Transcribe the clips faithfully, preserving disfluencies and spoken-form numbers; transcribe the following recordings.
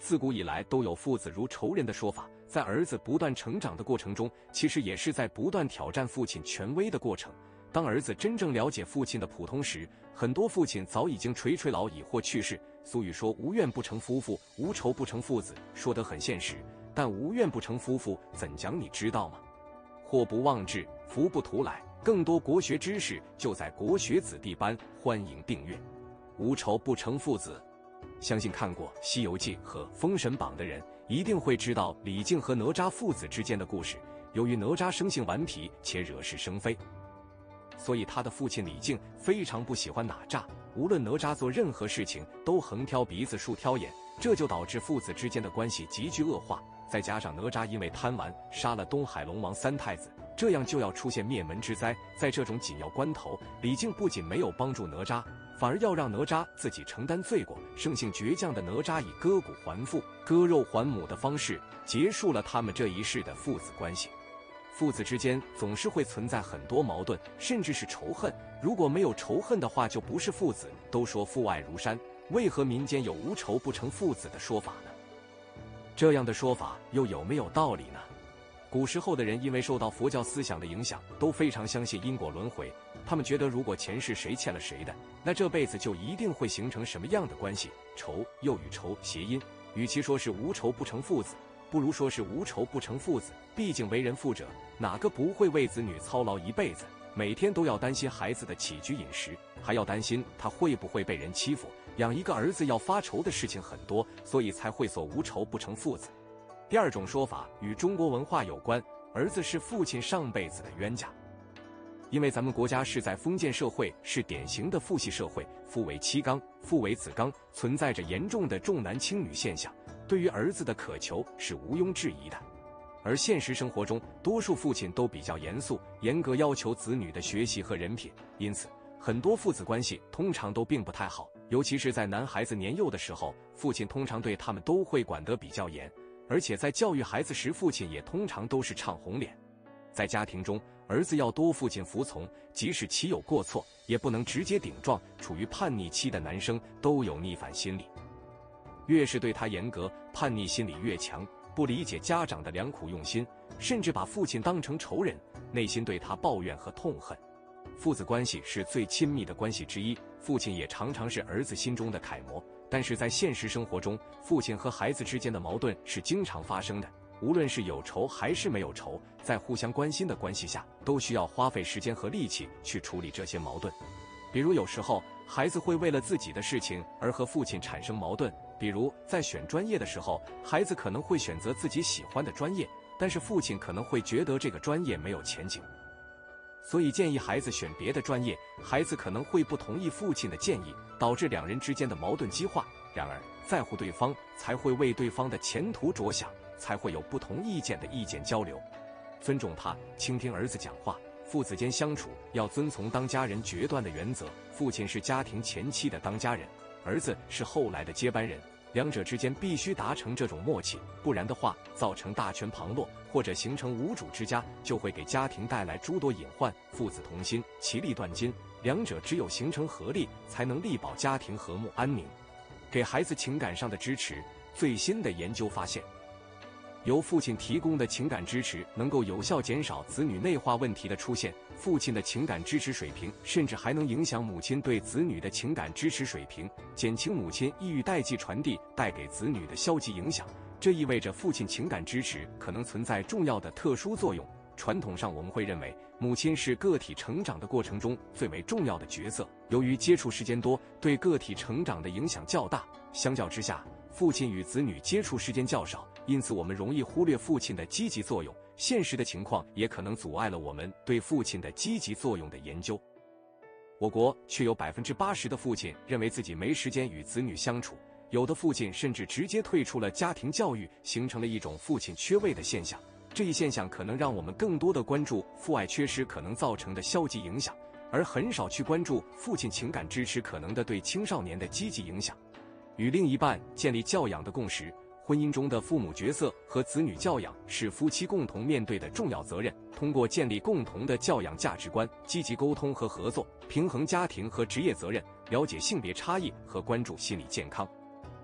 自古以来都有父子如仇人的说法，在儿子不断成长的过程中，其实也是在不断挑战父亲权威的过程。当儿子真正了解父亲的普通时，很多父亲早已经垂垂老矣或去世。俗语说无怨不成夫妇，无仇不成父子，说得很现实，但无怨不成夫妇怎讲你知道吗？祸不妄至，福不图来。更多国学知识就在国学子弟班，欢迎订阅。无仇不成父子，相信看过《西游记》和《封神榜》的人一定会知道李靖和哪吒父子之间的故事。由于哪吒生性顽皮且惹是生非，所以他的父亲李靖非常不喜欢哪吒，无论哪吒做任何事情都横挑鼻子竖挑眼，这就导致父子之间的关系急剧恶化。再加上哪吒因为贪玩杀了东海龙王三太子，这样就要出现灭门之灾。在这种紧要关头，李靖不仅没有帮助哪吒，反而要让哪吒自己承担罪过。生性倔强的哪吒以割骨还父、割肉还母的方式结束了他们这一世的父子关系。父子之间总是会存在很多矛盾，甚至是仇恨。如果没有仇恨的话，就不是父子。都说父爱如山，为何民间有无仇不成父子的说法呢？这样的说法又有没有道理呢？古时候的人因为受到佛教思想的影响，都非常相信因果轮回。他们觉得如果前世谁欠了谁的，那这辈子就一定会形成什么样的关系。仇又与仇谐音，与其说是无仇不成父子，不如说是无仇不成父子。毕竟为人父者，哪个不会为子女操劳一辈子，每天都要担心孩子的起居饮食，还要担心他会不会被人欺负。养一个儿子要发愁的事情很多，所以才会说无仇不成父子。第二种说法与中国文化有关，儿子是父亲上辈子的冤家。因为咱们国家是在封建社会，是典型的父系社会，父为妻纲，父为子纲，存在着严重的重男轻女现象，对于儿子的渴求是毋庸置疑的。而现实生活中，多数父亲都比较严肃，严格要求子女的学习和人品，因此很多父子关系通常都并不太好。尤其是在男孩子年幼的时候，父亲通常对他们都会管得比较严，而且在教育孩子时，父亲也通常都是唱红脸。在家庭中，儿子要多父亲服从，即使其有过错，也不能直接顶撞。处于叛逆期的男生都有逆反心理，越是对他严格，叛逆心理越强，不理解家长的良苦用心，甚至把父亲当成仇人，内心对他抱怨和痛恨。父子关系是最亲密的关系之一，父亲也常常是儿子心中的楷模。但是在现实生活中，父亲和孩子之间的矛盾是经常发生的，无论是有仇还是没有仇，在互相关心的关系下，都需要花费时间和力气去处理这些矛盾。比如有时候孩子会为了自己的事情而和父亲产生矛盾，比如在选专业的时候，孩子可能会选择自己喜欢的专业，但是父亲可能会觉得这个专业没有前景，所以建议孩子选别的专业，孩子可能会不同意父亲的建议，导致两人之间的矛盾激化。然而在乎对方才会为对方的前途着想，才会有不同意见的意见交流，尊重他，倾听儿子讲话。父子间相处要遵从当家人决断的原则，父亲是家庭前期的当家人，儿子是后来的接班人，两者之间必须达成这种默契，不然的话造成大权旁落，或者形成无主之家，就会给家庭带来诸多隐患。父子同心，其利断金，两者只有形成合力，才能力保家庭和睦安宁。给孩子情感上的支持，最新的研究发现，由父亲提供的情感支持能够有效减少子女内化问题的出现，父亲的情感支持水平甚至还能影响母亲对子女的情感支持水平，减轻母亲抑郁代际传递带给子女的消极影响。这意味着父亲情感支持可能存在重要的特殊作用。传统上我们会认为母亲是个体成长的过程中最为重要的角色，由于接触时间多，对个体成长的影响较大，相较之下父亲与子女接触时间较少，因此我们容易忽略父亲的积极作用。现实的情况也可能阻碍了我们对父亲的积极作用的研究。我国却有 百分之八十 的父亲认为自己没时间与子女相处，有的父亲甚至直接退出了家庭教育，形成了一种父亲缺位的现象。这一现象可能让我们更多的关注父爱缺失可能造成的消极影响，而很少去关注父亲情感支持可能的对青少年的积极影响。与另一半建立教养的共识，婚姻中的父母角色和子女教养是夫妻共同面对的重要责任。通过建立共同的教养价值观，积极沟通和合作，平衡家庭和职业责任，了解性别差异和关注心理健康。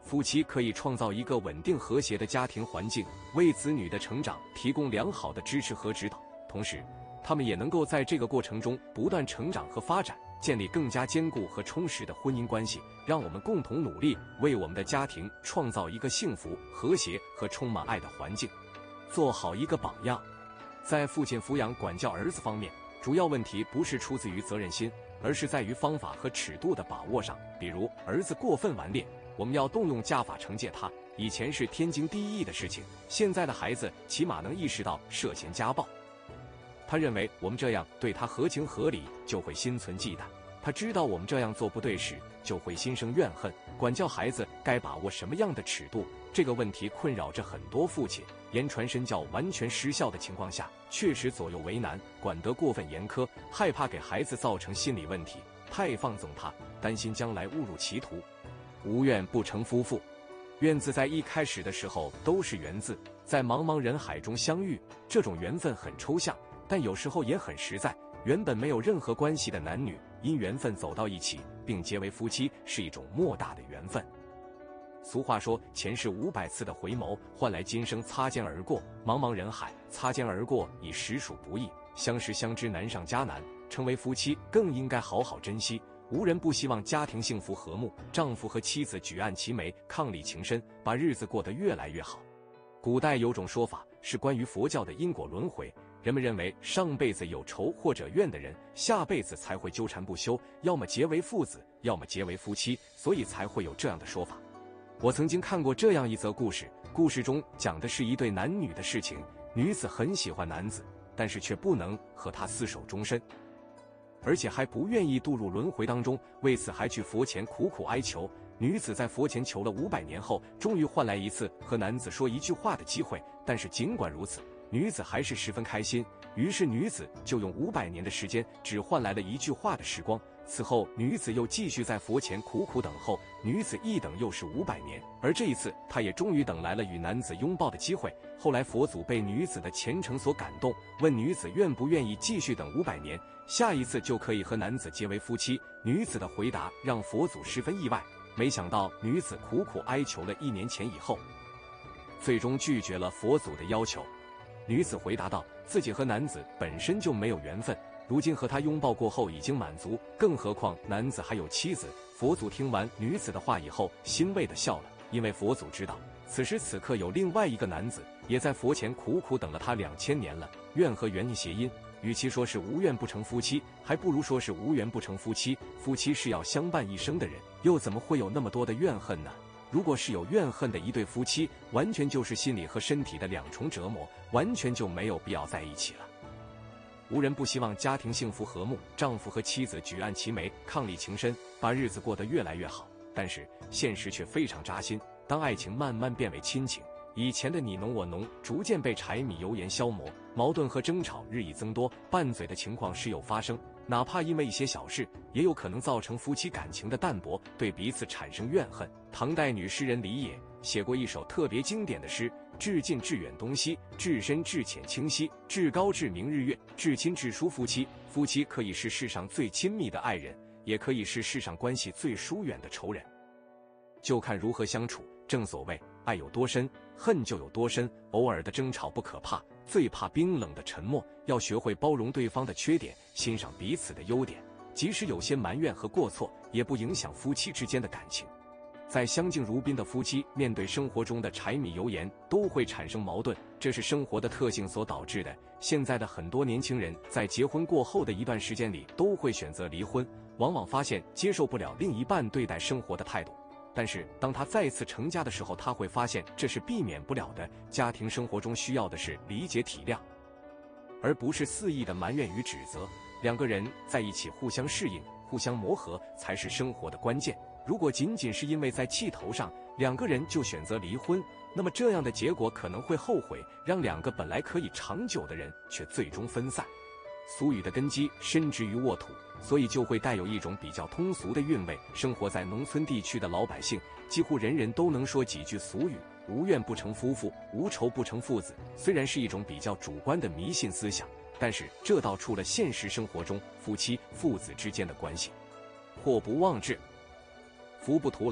夫妻可以创造一个稳定和谐的家庭环境，为子女的成长提供良好的支持和指导，同时他们也能够在这个过程中不断成长和发展，建立更加坚固和充实的婚姻关系。让我们共同努力，为我们的家庭创造一个幸福、和谐和充满爱的环境，做好一个榜样。在父亲抚养管教儿子方面，主要问题不是出自于责任心，而是在于方法和尺度的把握上。比如儿子过分顽劣，我们要动用家法惩戒他，以前是天经地义的事情，现在的孩子起码能意识到涉嫌家暴。他认为我们这样对他合情合理，就会心存忌惮。他知道我们这样做不对时，就会心生怨恨。管教孩子该把握什么样的尺度，这个问题困扰着很多父亲。言传身教完全失效的情况下，确实左右为难，管得过分严苛，害怕给孩子造成心理问题，太放纵他，担心将来误入歧途。无怨不成夫妇，怨字在一开始的时候都是缘字，在茫茫人海中相遇，这种缘分很抽象，但有时候也很实在。原本没有任何关系的男女，因缘分走到一起，并结为夫妻，是一种莫大的缘分。俗话说，前世五百次的回眸，换来今生擦肩而过。茫茫人海，擦肩而过已实属不易，相识相知难上加难，成为夫妻更应该好好珍惜。无人不希望家庭幸福和睦，丈夫和妻子举案齐眉，伉俪情深，把日子过得越来越好。古代有种说法是关于佛教的因果轮回，人们认为上辈子有仇或者怨的人，下辈子才会纠缠不休，要么结为父子，要么结为夫妻，所以才会有这样的说法。我曾经看过这样一则故事，故事中讲的是一对男女的事情，女子很喜欢男子，但是却不能和他厮守终身，而且还不愿意堕入轮回当中，为此还去佛前苦苦哀求。女子在佛前求了五百年后，终于换来一次和男子说一句话的机会，但是尽管如此，女子还是十分开心，于是女子就用五百年的时间，只换来了一句话的时光。此后女子又继续在佛前苦苦等候，女子一等又是五百年，而这一次她也终于等来了与男子拥抱的机会。后来佛祖被女子的虔诚所感动，问女子愿不愿意继续等五百年，下一次就可以和男子结为夫妻。女子的回答让佛祖十分意外，没想到女子苦苦哀求了一年前以后，最终拒绝了佛祖的要求。女子回答道，自己和男子本身就没有缘分，如今和他拥抱过后已经满足，更何况男子还有妻子。佛祖听完女子的话以后，欣慰地笑了，因为佛祖知道此时此刻有另外一个男子也在佛前苦苦等了他两千年了。怨和缘谐音，与其说是无怨不成夫妻，还不如说是无缘不成夫妻。夫妻是要相伴一生的人，又怎么会有那么多的怨恨呢？如果是有怨恨的一对夫妻，完全就是心理和身体的两重折磨，完全就没有必要在一起了。无人不希望家庭幸福和睦，丈夫和妻子举案齐眉，伉俪情深，把日子过得越来越好。但是现实却非常扎心，当爱情慢慢变为亲情，以前的你侬我侬逐渐被柴米油盐消磨，矛盾和争吵日益增多，拌嘴的情况时有发生，哪怕因为一些小事，也有可能造成夫妻感情的淡薄，对彼此产生怨恨。唐代女诗人李野写过一首特别经典的诗，至近至远东西，至深至浅清晰，至高至明日月，至亲至疏夫妻。夫妻可以是世上最亲密的爱人，也可以是世上关系最疏远的仇人，就看如何相处。正所谓爱有多深，恨就有多深。偶尔的争吵不可怕，最怕冰冷的沉默。要学会包容对方的缺点，欣赏彼此的优点，即使有些埋怨和过错，也不影响夫妻之间的感情。在相敬如宾的夫妻，面对生活中的柴米油盐，都会产生矛盾，这是生活的特性所导致的。现在的很多年轻人在结婚过后的一段时间里，都会选择离婚，往往发现接受不了另一半对待生活的态度。但是当他再次成家的时候，他会发现这是避免不了的。家庭生活中需要的是理解体谅，而不是肆意的埋怨与指责。两个人在一起互相适应，互相磨合，才是生活的关键。如果仅仅是因为在气头上，两个人就选择离婚，那么这样的结果可能会后悔，让两个本来可以长久的人却最终分散。俗语的根基深植于沃土，所以就会带有一种比较通俗的韵味。生活在农村地区的老百姓，几乎人人都能说几句俗语，无怨不成夫妇，无仇不成父子。虽然是一种比较主观的迷信思想，但是这道出了现实生活中夫妻父子之间的关系。祸不妄至，福不图来，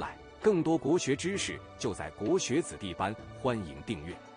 更多国学知识就在国学子弟班，欢迎订阅。